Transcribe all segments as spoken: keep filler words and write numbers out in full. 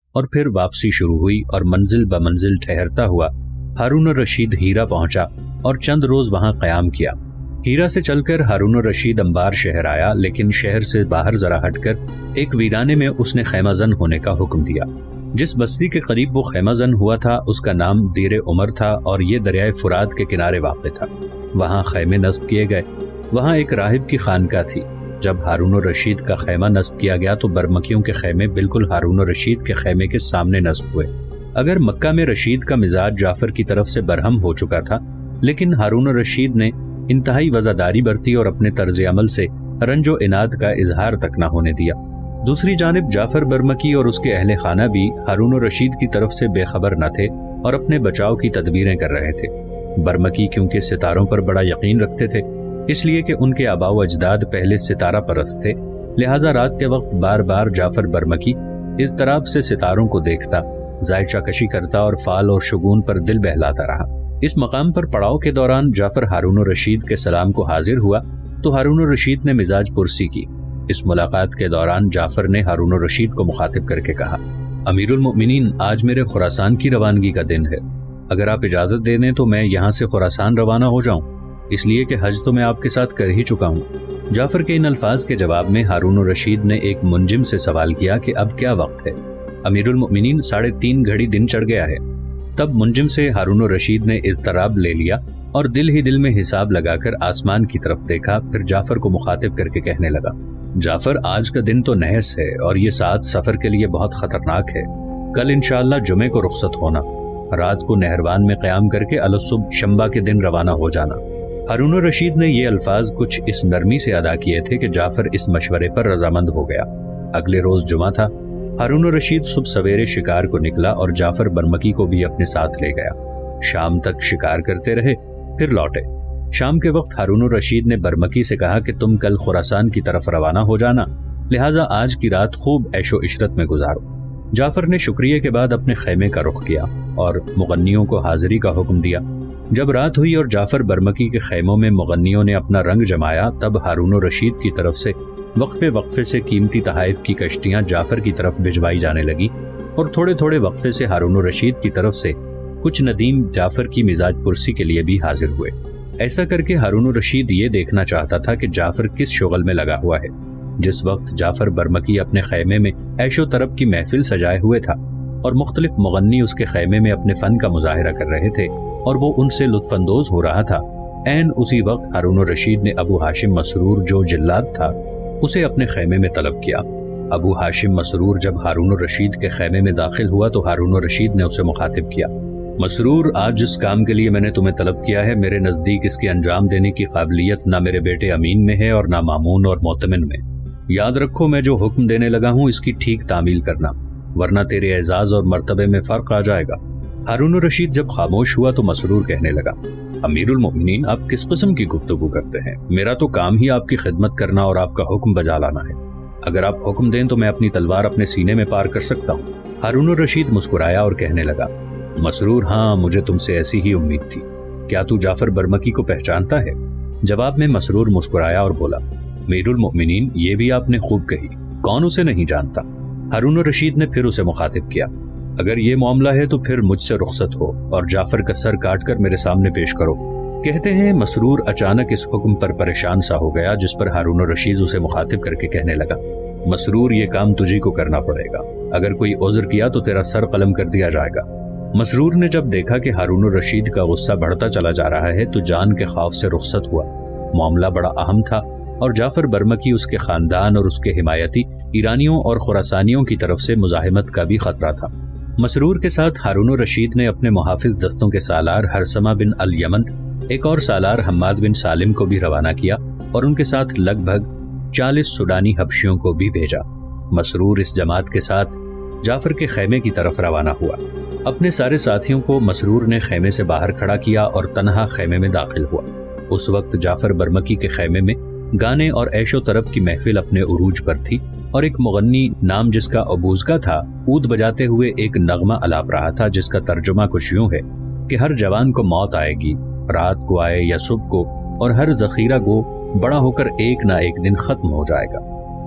اور پھر واپسی شروع ہوئی اور منزل بمنزل ٹھہرتا ہوا ہارون الرشید ہیرا پہنچا اور چند روز وہاں قیام کیا۔ ہیرا سے چل کر ہارون الرشید انبار شہر آیا، لیکن شہر سے باہر ذرا ہٹ کر ایک ویرانے میں اس نے خیمہ زن ہونے کا حکم دیا۔ جس بستی کے قریب وہ خیمہ زن ہوا تھا اس کا نام دیر عمر تھا اور یہ دریائے فرات کے کنارے واقع تھا۔ وہاں خیمے نصب کیے گئے۔ وہاں ایک راہب کی خانقاہ تھی۔ جب ہارون الرشید کا خیمہ نصب کیا گیا تو برمکیوں کے خیمے بالکل ہارون الرشید کے خیمے کے سامنے نصب ہوئے۔ اگر مکہ میں رشید کا مزاج جعفر کی طرف سے برہم ہو چکا تھا، لیکن ہارون الرشید نے انتہائی وزاداری برتی اور اپنے طرز عمل سے رنج و عناد کا اظہار تک نہ ہونے دیا۔ دوسری جانب جعفر برمکی اور اس کے اہل خانہ بھی ہارون الرشید کی طرف سے بے خبر نہ تھے اور اپنے بچاؤ کی تدبیریں کر رہے تھے۔ برمکی کیونکہ ستاروں پر بڑا یقین رکھتے تھے، اس لیے کہ ان کے آباء و اجداد پہلے ستارہ پرست تھے، لہٰذا رات کے وقت بار بار جعفر برمکی اضطراب سے ستاروں کو دیکھتا، ذائچہ کشی کرتا اور فال اور شگون پر دل بہلاتا رہا۔ اس مقام پر پڑاؤ کے دوران جعفر ہارون الرشید کے سلام کو حاضر ہوا تو ہارون الرشید نے مزاج پرسی کی۔ اس ملاقات کے دوران جعفر نے ہارون الرشید کو مخاطب کر کے کہا، امیر المؤمنین، آج میرے خراسان کی روانگی کا دن ہے۔ اگر آپ اجازت دے دیں تو میں یہاں سے خراسان روانہ ہو جاؤں، اس لیے کہ حج تو میں آپ کے ساتھ کر ہی چکا ہوں۔ جعفر کے ان الفاظ کے جواب میں ہارون الرشید نے ایک منجم سے سوال کیا کہ اب کیا وقت ہے؟ امیر المؤمنین، ساڑھے تین گھڑی دن چڑھ گیا ہے۔ تب منجم سے ہارون الرشید نے اضطراب لے لیا اور دل ہی دل میں حساب لگا کر آسمان کی طرف دیکھا، پھر جعفر کو مخاطب کر کے کہنے لگا، جعفر، آج کا دن تو نحس ہے اور یہ ساتھ سفر کے لیے بہت خطرناک ہے۔ کل انشاءاللہ جمعے کو رخصت ہونا، رات کو نہروان میں قیام کر کے الصبح شنبہ کے دن روانہ ہو جانا۔ ہارون الرشید نے یہ الفاظ کچھ اس نرمی سے ادا کیے تھے کہ جعفر اس مشورے پر رضامند ہو گیا۔ اگلے روز جمعہ تھا۔ ہارون الرشید صبح سویرے شکار کو نکلا اور جعفر برمکی کو بھی اپنے ساتھ لے گیا۔ شام تک شکار کرتے رہے، پھر لوٹے۔ شام کے وقت ہارون الرشید نے برمکی سے کہا کہ تم کل خراسان کی طرف روانہ ہو جانا، لہٰذا آج کی رات خوب عیش و عشرت میں گزارو۔ جعفر نے شکریہ کے بعد اپنے خیمے کا رخ کیا اور مغنیوں کو حاضری کا حکم دیا۔ جب رات ہوئی اور جعفر برمکی کے خیموں میں مغنیوں نے اپنا رنگ جمایا، تب ہارون الرشید کی طرف سے وقفے وقفے سے قیمتی تحائف کی کشتیاں جعفر کی طرف بھجوائی جانے لگی اور تھوڑے تھوڑے وقفے سے ہارون الرشید کی طرف سے کچھ ندیم جعفر کی مزاج پرسی کے لیے بھی حاضر ہوئے۔ ایسا کر کے ہارون الرشید یہ دیکھنا چاہتا تھا کہ جعفر کس شغل میں لگا ہوا ہے۔ جس وقت جعفر برمکی اپنے خیمے میں عیش و طرب کی محفل سجائے ہوئے تھا اور مختلف مغنی اس کے خیمے میں اپنے فن کا مظاہرہ کر رہے تھے اور وہ ان سے لطف اندوز ہو رہا تھا، عین اسی وقت ہارون الرشید نے ابو ہاشم مسرور جو جلاد تھا اسے اپنے خیمے میں طلب کیا۔ ابو ہاشم مسرور جب ہارون الرشید کے خیمے میں داخل ہوا تو ہارون الرشید نے اسے مخاطب کیا، مسرور، آج جس کام کے لیے میں نے تمہیں طلب کیا ہے، میرے نزدیک اس کے انجام دینے کی قابلیت نہ میرے بیٹے امین میں ہے اور نہ مامون اور معتمن میں۔ یاد رکھو، میں جو حکم دینے لگا ہوں اس کی ٹھیک تعمیل کرنا، ورنہ تیرے اعزاز اور مرتبے میں فرق آ جائے گا۔ ہارون الرشید جب خاموش ہوا تو مسرور کہنے لگا، امیر المؤمنین، آپ کس قسم کی گفتگو کرتے ہیں؟ میرا تو کام ہی آپ کی خدمت کرنا اور آپ کا حکم بجا لانا ہے۔ اگر آپ حکم دیں تو میں اپنی تلوار اپنے سینے میں پار کر سکتا ہوں۔ ہارون الرشید مسکرایا اور کہنے لگا، مسرور، ہاں، مجھے تم سے ایسی ہی امید تھی۔ کیا تو جعفر برمکی کو پہچانتا ہے؟ جواب میں مسرور مسکرایا اور بولا، امیر المؤمنین، یہ بھی آپ نے خوب کہی، کون اسے نہیں جانتا؟ ہارون الرشید نے پھر اسے مخاطب کیا، اگر یہ معاملہ ہے تو پھر مجھ سے رخصت ہو اور جعفر کا سر کاٹ کر میرے سامنے پیش کرو۔ کہتے ہیں مسرور اچانک اس حکم پر پریشان سا ہو گیا، جس پر ہارون الرشید اسے مخاطب کر کے کہنے لگا، مسرور، یہ کام تجھی کو کرنا پڑے گا، اگر کوئی عذر کیا تو تیرا سر قلم کر دیا جائے گا۔ مسرور نے جب دیکھا کہ ہارون الرشید کا غصہ بڑھتا چلا جا رہا ہے تو جان کے خوف سے رخصت ہوا۔ معاملہ بڑا اہم تھا اور جعفر برمکی، اس کے خاندان اور اس کے حمایتی ایرانیوں اور خراسانیوں کی طرف سے مزاحمت کا بھی خطرہ تھا۔ مسرور کے ساتھ ہارون الرشید نے اپنے محافظ دستوں کے سالار ہرسمہ بن الیمن، ایک اور سالار حماد بن سالم کو بھی روانہ کیا اور ان کے ساتھ لگ بھگ چالیس سوڈانی حبشیوں کو بھی بھیجا۔ مسرور اس جماعت کے ساتھ جعفر کے خیمے کی طرف روانہ ہوا۔ اپنے سارے ساتھیوں کو مسرور نے خیمے سے باہر کھڑا کیا اور تنہا خیمے میں داخل ہوا۔ اس وقت جعفر برمکی کے خیمے میں گانے اور عیش و طرب کی محفل اپنے عروج پر تھی اور ایک مغنی نام جس کا ابوزگا تھا عود بجاتے ہوئے ایک نغمہ الاپ رہا تھا، جس کا ترجمہ کچھ یوں ہے کہ ہر جوان کو موت آئے گی، رات کو آئے یا صبح کو، اور ہر ذخیرہ گو بڑا ہو کر ایک نہ ایک دن ختم ہو جائے گا۔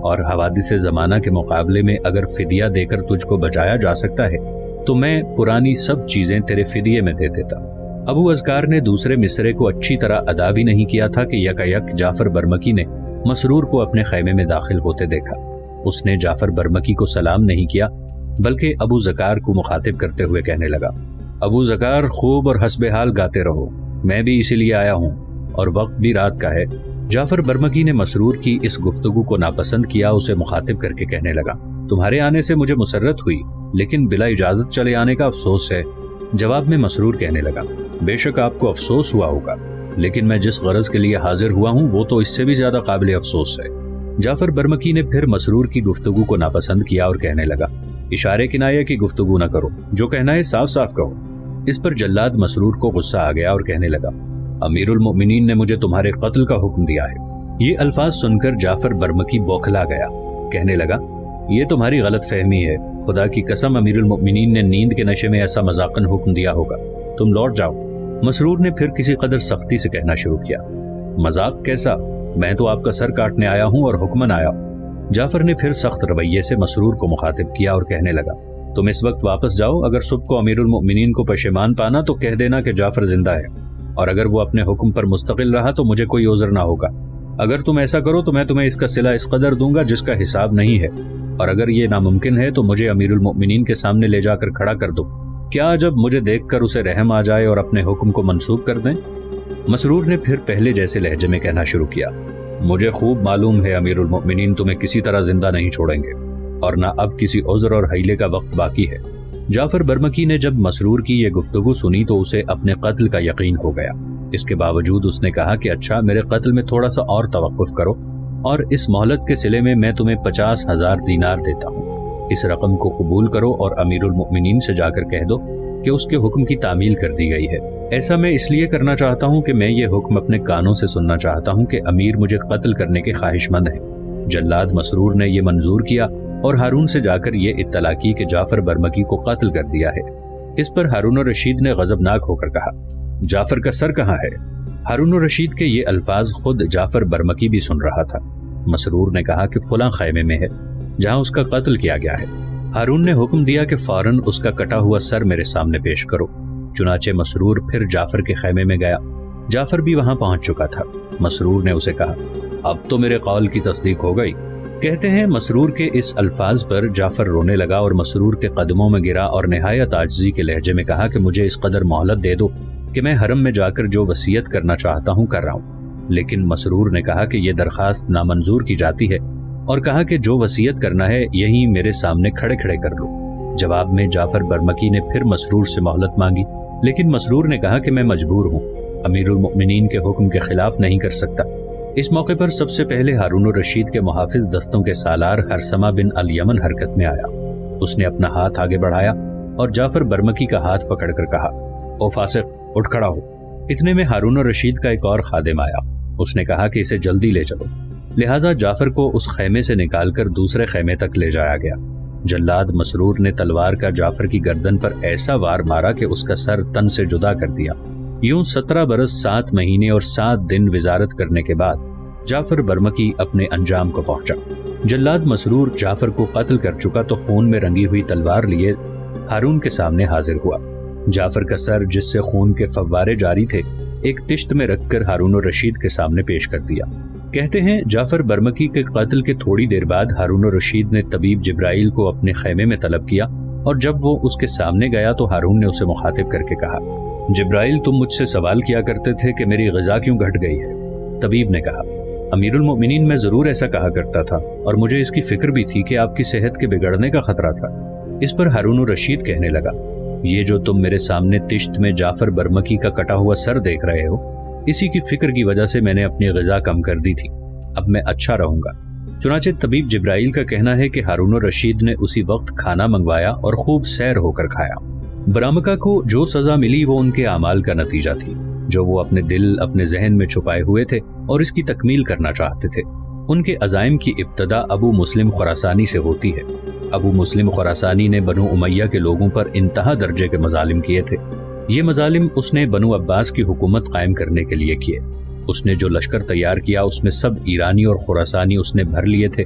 اور حوادث زمانہ کے مقابلے میں اگر فدیہ دے کر تجھ کو بچایا جا سکتا ہے تو میں پرانی سب چیزیں تیرے فدیے میں دے دیتا۔ ابو اذکار نے دوسرے مصرے کو اچھی طرح ادا بھی نہیں کیا تھا کہ یکا یک جعفر برمکی نے مسرور کو اپنے خیمے میں داخل ہوتے دیکھا۔ اس نے جعفر برمکی کو سلام نہیں کیا بلکہ ابو ذکار کو مخاطب کرتے ہوئے کہنے لگا، ابو ذکار خوب اور حسب حال گاتے رہو، میں بھی اسی لیے آیا ہوں اور وقت بھی رات کا ہے۔ جعفر برمکی نے مسرور کی اس گفتگو کو ناپسند کیا، اسے مخاطب کر کے کہنے لگا، تمہارے آنے سے مجھے مسرت ہوئی لیکن بلا اجازت چلے آنے کا افسوس ہے۔ جواب میں مسرور کہنے لگا، بے شک آپ کو افسوس ہوا ہوگا لیکن میں جس غرض کے لیے حاضر ہوا ہوں وہ تو اس سے بھی زیادہ قابل افسوس ہے۔ جعفر برمکی نے پھر مسرور کی گفتگو کو ناپسند کیا اور کہنے لگا، اشارے کنایہ کی گفتگو نہ کرو، جو کہنا ہے صاف صاف کہو۔ اس پر جلاد مسرور کو غصہ آ گیا اور کہنے لگا، امیر المؤمنین نے مجھے تمہارے قتل کا حکم دیا ہے۔ یہ الفاظ سن کر جعفر برمکی بوکھلا گیا، کہنے لگا، یہ تمہاری غلط فہمی ہے، خدا کی قسم امیر المؤمنین نے نیند کے نشے میں ایسا مذاقن حکم دیا ہوگا، تم لوٹ جاؤ۔ مسرور نے پھر کسی قدر سختی سے کہنا شروع کیا، مذاق کیسا، میں تو آپ کا سر کاٹنے آیا ہوں اور حکمن آیا ہوں۔ جعفر نے پھر سخت رویے سے مسرور کو مخاطب کیا اور کہنے لگا، تم اس وقت واپس جاؤ، اگر صبح کو امیر المؤمنین کو پشیمان پانا تو کہہ دینا کہ جعفر زندہ ہے، اور اگر وہ اپنے حکم پر مستقل رہا تو مجھے کوئی عذر نہ ہوگا۔ اگر تم ایسا کرو تو میں تمہیں اس کا صلہ اس قدر دوں گا جس کا حساب نہیں ہے، اور اگر یہ ناممکن ہے تو مجھے امیر المؤمنین کے سامنے لے جا کر کھڑا کر دو، کیا جب مجھے دیکھ کر اسے رحم آ جائے اور اپنے حکم کو منسوخ کر دیں؟ مسرور نے پھر پہلے جیسے لہجے میں کہنا شروع کیا، مجھے خوب معلوم ہے امیر المؤمنین تمہیں کسی طرح زندہ نہیں چھوڑیں گے، اور نہ اب کسی عذر اور حیلے کا وقت باقی ہے۔ جعفر برمکی نے جب مسرور کی یہ گفتگو سنی تو اسے اپنے قتل کا یقین ہو گیا۔ اس کے باوجود اس نے کہا کہ اچھا، میرے قتل میں تھوڑا سا اور توقف کرو، اور اس مہلت کے صلے میں میں تمہیں پچاس ہزار دینار دیتا ہوں، اس رقم کو قبول کرو اور امیر المؤمنین سے جا کر کہہ دو کہ اس کے حکم کی تعمیل کر دی گئی ہے۔ ایسا میں اس لیے کرنا چاہتا ہوں کہ میں یہ حکم اپنے کانوں سے سننا چاہتا ہوں کہ امیر مجھے قتل کرنے کے خواہش مند ہیں۔ جلاد مسرور نے یہ منظور کیا اور ہارون سے جا کر یہ اطلاع کی کہ جعفر برمکی کو قتل کر دیا ہے۔ اس پر ہارون الرشید نے غضبناک ہو کر کہا، جعفر کا سر کہاں ہے؟ ہارون الرشید کے یہ الفاظ خود جعفر برمکی بھی سن رہا تھا۔ مسرور نے کہا کہ فلاں خیمے میں ہے جہاں اس کا قتل کیا گیا ہے۔ ہارون نے حکم دیا کہ فوراً اس کا کٹا ہوا سر میرے سامنے پیش کرو۔ چنانچہ مسرور پھر جعفر کے خیمے میں گیا۔ جعفر بھی وہاں پہنچ چکا تھا۔ مسرور نے اسے کہا، اب تو میرے قول کی تصدیق ہو گئی۔ کہتے ہیں مسرور کے اس الفاظ پر جعفر رونے لگا اور مسرور کے قدموں میں گرا اور نہایت عاجزی کے لہجے میں کہا کہ مجھے اس قدر مہلت دے دو کہ میں حرم میں جا کر جو وصیت کرنا چاہتا ہوں کر رہا ہوں۔ لیکن مسرور نے کہا کہ یہ درخواست نامنظور کی جاتی ہے اور کہا کہ جو وصیت کرنا ہے یہیں میرے سامنے کھڑے کھڑے کر لو۔ جواب میں جعفر برمکی نے پھر مسرور سے مہلت مانگی، لیکن مسرور نے کہا کہ میں مجبور ہوں، امیر المؤمنین کے حکم کے خلاف نہیں کر سکتا۔ اس موقع پر سب سے پہلے ہارون الرشید کے محافظ دستوں کے سالار ہرسمہ بن الیمن حرکت میں آیا۔ اس نے اپنا ہاتھ آگے بڑھایا اور جعفر برمکی کا ہاتھ پکڑ کر کہا، او فاسق، اٹھ کھڑا ہو۔ اتنے میں ہارون الرشید کا ایک اور خادم آیا۔ اس نے کہا کہ اسے جلدی لے چلو۔ لہٰذا جعفر کو اس خیمے سے نکال کر دوسرے خیمے تک لے جایا گیا۔ جلاد مسرور نے تلوار کا جعفر کی گردن پر ایسا وار مارا کہ اس کا سر تن سے جدا کر دیا۔ یوں سترہ برس سات مہینے اور سات دن وزارت کرنے کے بعد جعفر برمکی اپنے انجام کو پہنچا۔ جلاد مسرور جعفر کو قتل کر چکا تو خون میں رنگی ہوئی تلوار لیے ہارون کے سامنے حاضر ہوا۔ جعفر کا سر، جس سے خون کے فوارے جاری تھے، ایک تشت میں رکھ کر ہارون الرشید کے سامنے پیش کر دیا۔ کہتے ہیں جعفر برمکی کے قتل کے تھوڑی دیر بعد ہارون الرشید نے طبیب جبرائیل کو اپنے خیمے میں طلب کیا، اور جب وہ اس کے سامنے گیا تو ہارون نے اسے مخاطب کر کے کہا، جبرائیل تم مجھ سے سوال کیا کرتے تھے کہ میری غذا کیوں گھٹ گئی ہے؟ طبیب نے کہا، امیر المؤمنین میں ضرور ایسا کہا کرتا تھا، اور مجھے اس کی فکر بھی تھی کہ آپ کی صحت کے بگڑنے کا خطرہ تھا۔ اس پر ہارون الرشید کہنے لگا، یہ جو تم میرے سامنے تشت میں جعفر برمکی کا کٹا ہوا سر دیکھ رہے ہو، اسی کی فکر کی وجہ سے میں نے اپنی غذا کم کر دی تھی، اب میں اچھا رہوں گا۔ چنانچہ طبیب جبرائیل کا کہنا ہے کہ ہارون الرشید نے اسی وقت کھانا منگوایا اور خوب سیر ہو کر کھایا۔ برامکا کو جو سزا ملی وہ ان کے اعمال کا نتیجہ تھی، جو وہ اپنے دل اپنے ذہن میں چھپائے ہوئے تھے اور اس کی تکمیل کرنا چاہتے تھے۔ ان کے عزائم کی ابتدا ابو مسلم خراسانی سے ہوتی ہے۔ ابو مسلم خراسانی نے بنو امیہ کے لوگوں پر انتہا درجے کے مظالم کیے تھے۔ یہ مظالم اس نے بنو عباس کی حکومت قائم کرنے کے لیے کیے۔ اس نے جو لشکر تیار کیا اس میں سب ایرانی اور خراسانی اس نے بھر لیے تھے۔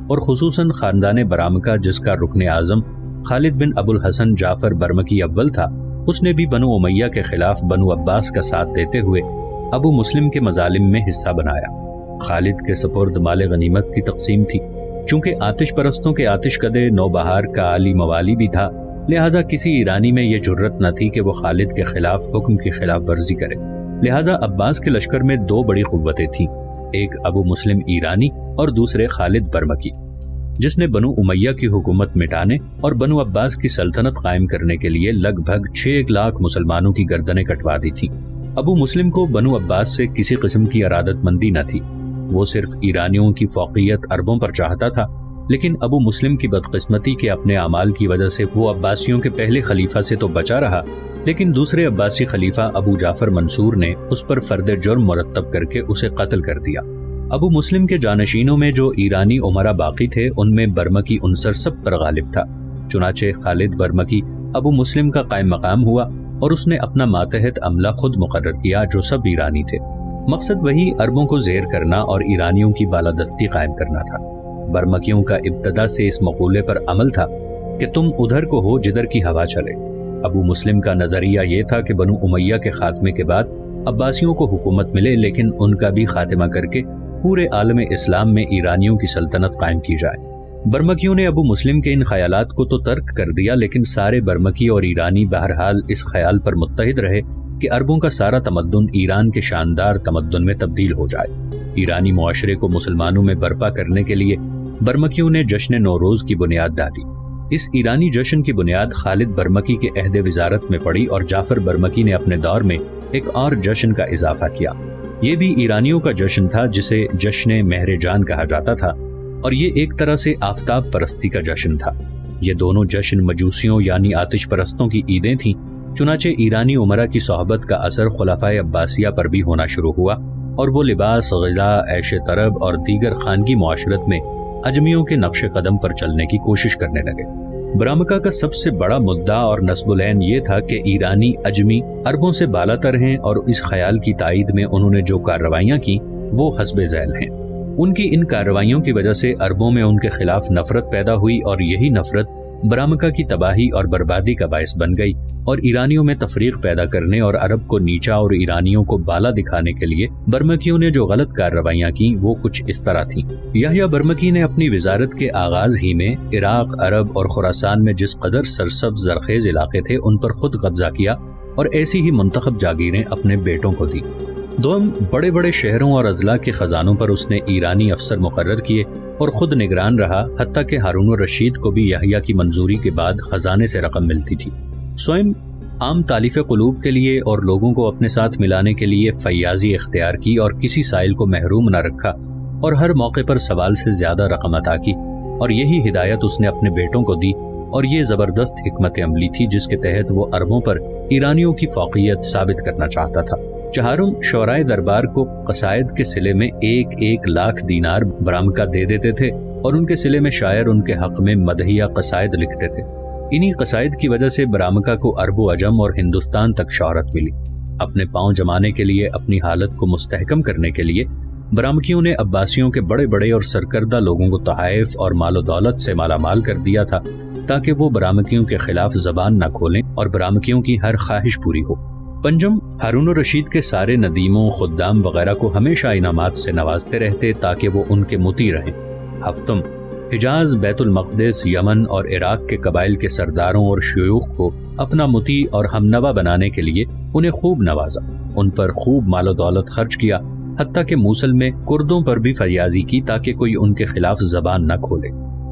اور خصوصاً خاندان برامکہ جس کا رکن اعظم خالد بن ابو الحسن جعفر برمکی اول تھا، اس نے بھی بنو امیہ کے خلاف بنو عباس کا ساتھ دیتے ہوئے ابو مسلم کے مظالم میں حصہ بنایا۔ خالد کے سپرد مال غنیمت کی تقسیم تھی۔ چونکہ آتش پرستوں کے آتش کدے نوبہار کا عالی موالی بھی تھا، لہٰذا کسی ایرانی میں یہ جرت نہ تھی کہ وہ خالد کے خلاف حکم کی خلاف ورزی کرے۔ لہٰذا عباس کے لشکر میں دو بڑی قوتیں تھیں، ایک ابو مسلم ایرانی اور دوسرے خالد برمکی، جس نے بنو امیہ کی حکومت مٹانے اور بنو عباس کی سلطنت قائم کرنے کے لیے لگ بھگ چھ لاکھ مسلمانوں کی گردنیں کٹوا دی تھی۔ ابو مسلم کو بنو عباس سے کسی قسم کی ارادت مندی نہ تھی، وہ صرف ایرانیوں کی فوقیت عربوں پر چاہتا تھا، لیکن ابو مسلم کی بدقسمتی کے اپنے اعمال کی وجہ سے وہ عباسیوں کے پہلے خلیفہ سے تو بچا رہا، لیکن دوسرے عباسی خلیفہ ابو جعفر منصور نے اس پر فرد جرم مرتب کر کے اسے قتل کر دیا۔ ابو مسلم کے جانشینوں میں جو ایرانی امراء باقی تھے ان میں برمکی عنصر سب پر غالب تھا، چنانچہ خالد برمکی ابو مسلم کا قائم مقام ہوا اور اس نے اپنا ماتحت عملہ خود مقرر کیا جو سب ایرانی تھے۔ مقصد وہی عربوں کو زیر کرنا اور ایرانیوں کی بالادستی قائم کرنا تھا۔ برمکیوں کا ابتدا سے اس مقولے پر عمل تھا کہ تم ادھر کو ہو جدھر کی ہوا چلے۔ ابو مسلم کا نظریہ یہ تھا کہ بنو امیہ کے خاتمے کے بعد عباسیوں کو حکومت ملے، لیکن ان کا بھی خاتمہ کر کے پورے عالم اسلام میں ایرانیوں کی سلطنت قائم کی جائے۔ برمکیوں نے ابو مسلم کے ان خیالات کو تو ترک کر دیا، لیکن سارے برمکی اور ایرانی بہرحال اس خیال پر متحد رہے کہ عربوں کا سارا تمدن ایران کے شاندار تمدن میں تبدیل ہو جائے۔ ایرانی معاشرے کو مسلمانوں میں برپا کرنے کے لیے برمکیوں نے جشن نوروز کی بنیاد ڈالی۔ اس ایرانی جشن کی بنیاد خالد برمکی کے عہد وزارت میں پڑی اور جعفر برمکی نے اپنے دور میں ایک اور جشن کا اضافہ کیا۔ یہ بھی ایرانیوں کا جشن تھا جسے جشن مہر جان کہا جاتا تھا، اور یہ ایک طرح سے آفتاب پرستی کا جشن تھا۔ یہ دونوں جشن مجوسیوں یعنی آتش پرستوں کی عیدیں تھیں، چنانچہ ایرانی امراء کی صحبت کا اثر خلفائے عباسیہ پر بھی ہونا شروع ہوا اور وہ لباس، غذا، عیش طرب اور دیگر خانگی معاشرت میں اجمیوں کے نقش قدم پر چلنے کی کوشش کرنے لگے۔ برامکہ کا سب سے بڑا مدعا اور نسب العین یہ تھا کہ ایرانی اجمی عربوں سے بالا تر ہیں، اور اس خیال کی تائید میں انہوں نے جو کارروائیاں کی وہ حسب ذیل ہیں۔ ان کی ان کارروائیوں کی وجہ سے عربوں میں ان کے خلاف نفرت پیدا ہوئی، اور یہی نفرت برامکہ کی تباہی اور بربادی کا باعث بن گئی، اور ایرانیوں میں تفریق پیدا کرنے اور عرب کو نیچا اور ایرانیوں کو بالا دکھانے کے لیے برمکیوں نے جو غلط کارروائیاں کی وہ کچھ اس طرح تھیں۔ یحییٰ برمکی نے اپنی وزارت کے آغاز ہی میں عراق، عرب اور خراسان میں جس قدر سرسبز زرخیز علاقے تھے ان پر خود قبضہ کیا اور ایسی ہی منتخب جاگیریں اپنے بیٹوں کو دی۔ دوم بڑے بڑے شہروں اور اضلاع کے خزانوں پر اس نے ایرانی افسر مقرر کیے اور خود نگران رہا، حتیٰ کہ ہارون الرشید کو بھی یحییٰ کی منظوری کے بعد خزانے سے رقم ملتی تھی۔ سوئم عام تالیف قلوب کے لیے اور لوگوں کو اپنے ساتھ ملانے کے لیے فیاضی اختیار کی اور کسی سائل کو محروم نہ رکھا، اور ہر موقع پر سوال سے زیادہ رقم عطا کی، اور یہی ہدایت اس نے اپنے بیٹوں کو دی، اور یہ زبردست حکمت عملی تھی جس کے تحت وہ عربوں پر ایرانیوں کی فوقیت ثابت کرنا چاہتا تھا۔ چہارم شعرائے دربار کو قصائد کے صلے میں ایک ایک لاکھ دینار برامکہ دے دیتے تھے، اور ان کے صلے میں شاعر ان کے حق میں مدحیہ قصائد لکھتے تھے۔ انہی قصائد کی وجہ سے برامکہ کو عرب و عجم اور ہندوستان تک شہرت ملی۔ اپنے پاؤں جمانے کے لیے، اپنی حالت کو مستحکم کرنے کے لیے برامکیوں نے عباسیوں کے بڑے بڑے اور سرکردہ لوگوں کو تحائف اور مال و دولت سے مالا مال کر دیا تھا، تاکہ وہ برامکیوں کے خلاف زبان نہ کھولیں اور برامکیوں کی ہر خواہش پوری ہو۔ پنجم ہارون الرشید کے سارے ندیموں، خدام وغیرہ کو ہمیشہ انعامات سے نوازتے رہتے تاکہ وہ ان کے مطیع رہیں۔ ہفتم حجاز، بیت المقدس، یمن اور عراق کے قبائل کے سرداروں اور شیوخ کو اپنا مطیع اور ہمنوا بنانے کے لیے انہیں خوب نوازا، ان پر خوب مال و دولت خرچ کیا، حتیٰ کہ موصل میں کردوں پر بھی فیاضی کی تاکہ کوئی ان کے خلاف زبان نہ کھولے۔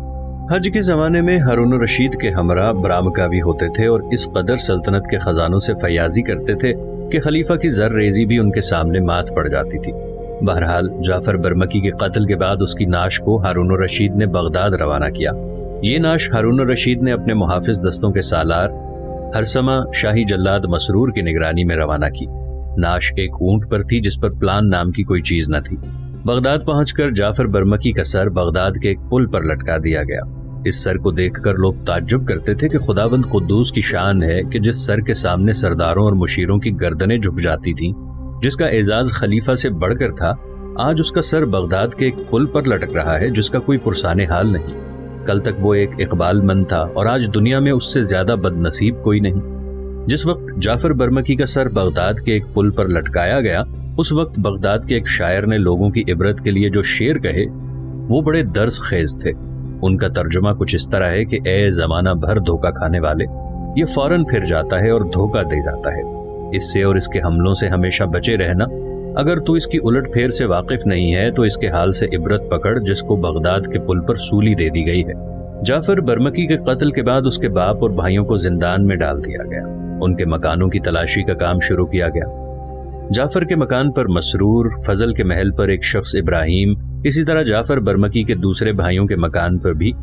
حج کے زمانے میں ہارون الرشید کے ہمراہ برامکہ بھی ہوتے تھے اور اس قدر سلطنت کے خزانوں سے فیاضی کرتے تھے کہ خلیفہ کی زر ریزی بھی ان کے سامنے مات پڑ جاتی تھی۔ بہرحال جعفر برمکی کے قتل کے بعد اس کی نعش کو ہارون الرشید نے بغداد روانہ کیا۔ یہ نعش ہارون الرشید نے اپنے محافظ دستوں کے سالار ہرسمہ شاہی جلاد مسرور کی نگرانی میں روانہ کی۔ نعش ایک اونٹ پر تھی جس پر پلان نام کی کوئی چیز نہ تھی۔ بغداد پہنچ کر جعفر برمکی کا سر بغداد کے ایک پل پر لٹکا دیا گیا۔ اس سر کو دیکھ کر لوگ تعجب کرتے تھے کہ خداوند قدوس کی شان ہے کہ جس سر کے سامنے سرداروں اور مشیروں کی گردنیں جھک جاتی تھیں، جس کا اعزاز خلیفہ سے بڑھ کر تھا، آج اس کا سر بغداد کے ایک پل پر لٹک رہا ہے جس کا کوئی پرسان حال نہیں۔ کل تک وہ ایک اقبال مند تھا اور آج دنیا میں اس سے زیادہ بد نصیب کوئی نہیں۔ جس وقت جعفر برمکی کا سر بغداد کے ایک پل پر لٹکایا گیا، اس وقت بغداد کے ایک شاعر نے لوگوں کی عبرت کے لیے جو شعر کہے وہ بڑے درس خیز تھے۔ ان کا ترجمہ کچھ اس طرح ہے کہ اے زمانہ بھر دھوکہ کھانے والے، یہ فوراً پھر جاتا ہے اور دھوکہ دے جاتا ہے۔ اس سے اور اس کے حملوں سے ہمیشہ بچے رہنا۔ اگر تو اس کی الٹ پھیر سے واقف نہیں ہے تو اس کے حال سے عبرت پکڑ جس کو بغداد کے پل پر سولی دے دی گئی ہے۔ جعفر برمکی کے قتل کے بعد اس کے باپ اور بھائیوں کو زندان میں ڈال دیا گیا۔ ان کے مکانوں کی تلاشی کا کام شروع کیا گیا۔ جعفر کے مکان پر مسرور، فضل کے محل پر ایک شخص ابراہیم، اسی طرح جعفر برمکی کے دوسرے بھائیوں کے مکان پر بھی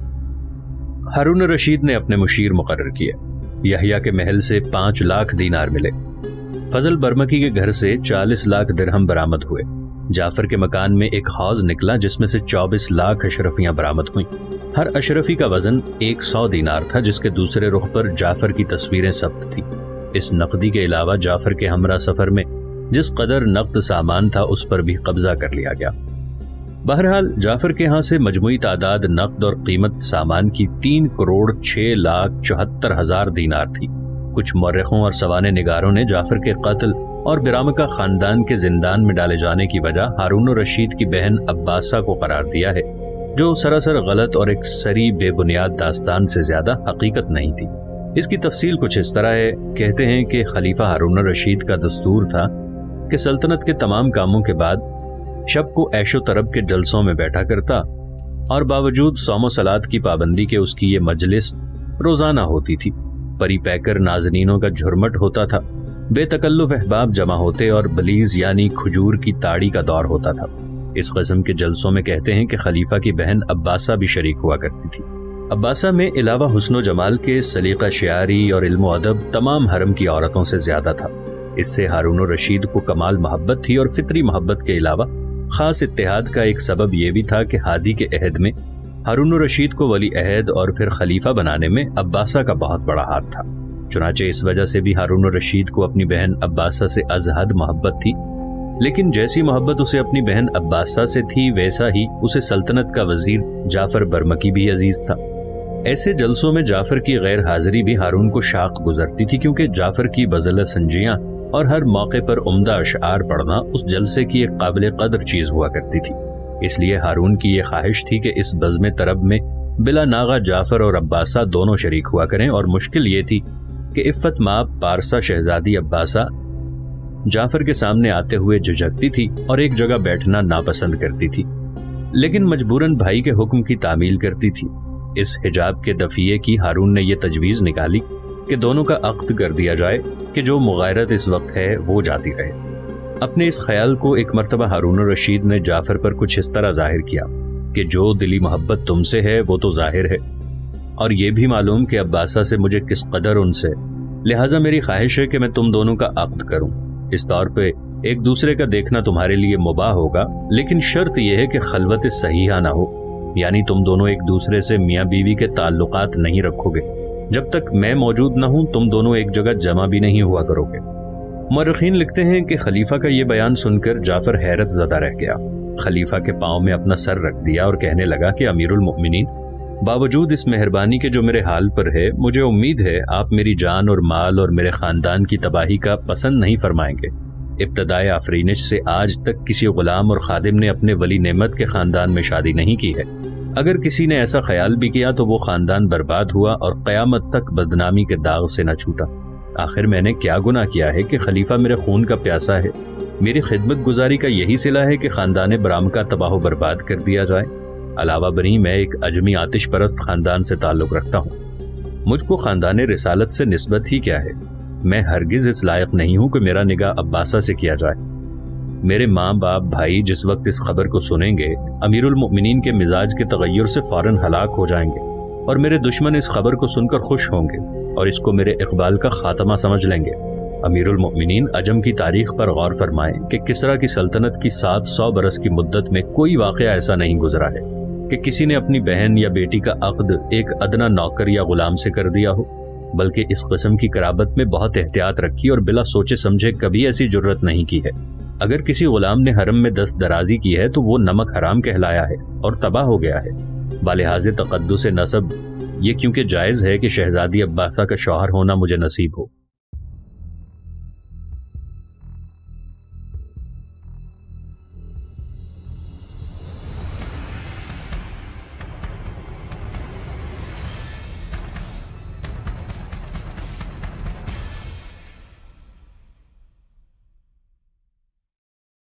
ہارون رشید نے اپنے مشیر مقرر کیے۔ یحییٰ کے محل سے پانچ لاکھ دینار ملے۔ فضل برمکی کے گھر سے چالیس لاکھ درہم برآمد ہوئے۔ جعفر کے مکان میں ایک حوض نکلا جس میں سے چوبیس لاکھ اشرفیاں برآمد ہوئیں۔ ہر اشرفی کا وزن ایک سو دینار تھا جس کے دوسرے رخ پر جعفر کی تصویریں ثبت تھیں۔ اس نقدی کے علاوہ جعفر کے ہمراہ سفر میں جس قدر نقد سامان تھا اس پر بھی قبضہ کر لیا گیا۔ بہرحال جعفر کے ہاں سے مجموعی تعداد نقد اور قیمت سامان کی تین کروڑ چھ لاکھ چوہتر ہزار دینار تھی۔ کچھ مورخوں اور سوانح نگاروں نے جعفر کے قتل اور برامکہ خاندان کے زندان میں ڈالے جانے کی وجہ ہارون الرشید کی بہن عباسہ کو قرار دیا ہے، جو سراسر غلط اور ایک سری بے بنیاد داستان سے زیادہ حقیقت نہیں تھی۔ اس کی تفصیل کچھ اس طرح ہے۔ کہتے ہیں کہ خلیفہ ہارون الرشید کا دستور تھا کہ سلطنت کے تمام کاموں کے بعد شب کو عیش و طرب کے جلسوں میں بیٹھا کرتا، اور باوجود صوم و صلات کی پابندی کے اس کی یہ مجلس روزانہ ہوتی تھی۔ پری پیکر ناظرینوں کا جھرمٹ ہوتا تھا، بے تکلف احباب جمع ہوتے اور بلیز یعنی کھجور کی تاڑی کا دور ہوتا تھا۔ اس قسم کے جلسوں میں کہتے ہیں کہ خلیفہ کی بہن عباسہ بھی شریک ہوا کرتی تھی۔ عباسہ میں علاوہ حسن و جمال کے سلیقہ شعاری اور علم و ادب تمام حرم کی عورتوں سے زیادہ تھا۔ اس سے ہارون الرشید کو کمال محبت تھی، اور فطری محبت کے علاوہ خاص اتحاد کا ایک سبب یہ بھی تھا کہ ہادی کے عہد میں ہارون الرشید کو ولی عہد اور پھر خلیفہ بنانے میں عباسہ کا بہت بڑا ہاتھ تھا۔ چنانچہ اس وجہ سے بھی ہارون الرشید کو اپنی بہن عباسہ سے از حد محبت تھی، لیکن جیسی محبت اسے اپنی بہن عباسہ سے تھی ویسا ہی اسے سلطنت کا وزیر جعفر برمکی بھی عزیز تھا۔ ایسے جلسوں میں جعفر کی غیر حاضری بھی ہارون کو شاق گزرتی تھی، کیونکہ جعفر کی بزلہ سنجیاں اور ہر موقع پر عمدہ اشعار پڑھنا اس جلسے کی ایک قابل قدر چیز ہوا کرتی تھی۔ اس لیے ہارون کی یہ خواہش تھی کہ اس بزم طرب میں بلا ناغہ جعفر اور عباسہ دونوں شریک ہوا کریں، اور مشکل یہ تھی کہ عفت مآب پارسا شہزادی عباسہ جعفر کے سامنے آتے ہوئے جھجکتی تھی اور ایک جگہ بیٹھنا ناپسند کرتی تھی، لیکن مجبوراً بھائی کے حکم کی تعمیل کرتی تھی۔ اس حجاب کے دفیے کی ہارون نے یہ تجویز نکالی کہ دونوں کا عقد کر دیا جائے کہ جو مغایرت اس وقت ہے وہ جاتی رہے۔ اپنے اس خیال کو ایک مرتبہ ہارون الرشید نے جعفر پر کچھ اس طرح ظاہر کیا کہ جو دلی محبت تم سے ہے وہ تو ظاہر ہے، اور یہ بھی معلوم کہ عباسہ سے مجھے کس قدر ان سے، لہٰذا میری خواہش ہے کہ میں تم دونوں کا عقد کروں۔ اس طور پہ ایک دوسرے کا دیکھنا تمہارے لیے مباح ہوگا، لیکن شرط یہ ہے کہ خلوت صحیحہ نہ ہو، یعنی تم دونوں ایک دوسرے سے میاں بیوی کے تعلقات نہیں رکھو گے۔ جب تک میں موجود نہ ہوں تم دونوں ایک جگہ جمع بھی نہیں ہوا کرو گے۔ مورخین لکھتے ہیں کہ خلیفہ کا یہ بیان سن کر جعفر حیرت زدہ رہ گیا۔ خلیفہ کے پاؤں میں اپنا سر رکھ دیا اور کہنے لگا کہ امیر المؤمنین، باوجود اس مہربانی کے جو میرے حال پر ہے، مجھے امید ہے آپ میری جان اور مال اور میرے خاندان کی تباہی کا پسند نہیں فرمائیں گے۔ ابتدائے آفرینش سے آج تک کسی غلام اور خادم نے اپنے ولی نعمت کے خاندان میں شادی نہیں کی ہے۔ اگر کسی نے ایسا خیال بھی کیا تو وہ خاندان برباد ہوا اور قیامت تک بدنامی کے داغ سے نہ چھوٹا۔ آخر میں نے کیا گناہ کیا ہے کہ خلیفہ میرے خون کا پیاسا ہے؟ میری خدمت گزاری کا یہی صلہ ہے کہ خاندان برامکہ تباہ و برباد کر دیا جائے؟ علاوہ بری میں ایک اجمی آتش پرست خاندان سے تعلق رکھتا ہوں، مجھ کو خاندان رسالت سے نسبت ہی کیا ہے؟ میں ہرگز اس لائق نہیں ہوں کہ میرا نگاہ عباسہ سے کیا جائے۔ میرے ماں باپ بھائی جس وقت اس خبر کو سنیں گے، امیر المؤمنین کے مزاج کے تغیر سے فوراً ہلاک ہو جائیں گے، اور میرے دشمن اس خبر کو سن کر خوش ہوں گے اور اس کو میرے اقبال کا خاتمہ سمجھ لیں گے۔ امیر المؤمنین عجم کی تاریخ پر غور فرمائیں کہ کسریٰ کی سلطنت کی سات سو برس کی مدت میں کوئی واقعہ ایسا نہیں گزرا ہے کہ کسی نے اپنی بہن یا بیٹی کا عقد ایک ادنا نوکر یا غلام سے کر دیا ہو، بلکہ اس قسم کی قرابت میں بہت احتیاط رکھی اور بلا سوچے سمجھے کبھی ایسی جرت نہیں کی ہے۔ اگر کسی غلام نے حرم میں دست درازی کی ہے تو وہ نمک حرام کہلایا ہے اور تباہ ہو گیا ہے۔ بالحاظ تقدس نسب یہ کیونکہ جائز ہے کہ شہزادی عباسہ کا شوہر ہونا مجھے نصیب ہو۔